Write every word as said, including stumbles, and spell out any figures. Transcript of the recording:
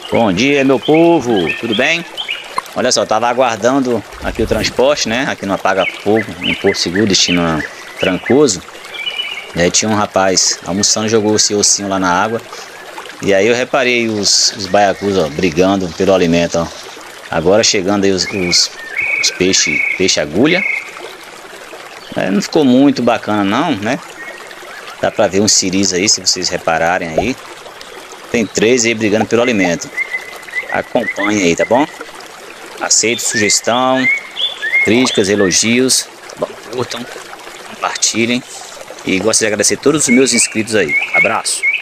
Bom dia, meu povo, tudo bem? Olha só, tava aguardando aqui o transporte, né? Aqui no Apaga Fogo, em Porto Seguro, destino a Trancoso. E aí tinha um rapaz almoçando, jogou esse ossinho lá na água. E aí eu reparei os, os baiacus, ó, brigando pelo alimento, ó. Agora chegando aí os, os, os peixes peixe agulha. É, não ficou muito bacana não, né? Dá pra ver uns ciris aí, se vocês repararem aí. Tem três aí brigando pelo alimento. Acompanhe aí, tá bom? Aceito sugestão, críticas, elogios, tá bom? Curtam, compartilhem. E gostaria de agradecer a todos os meus inscritos aí. Abraço!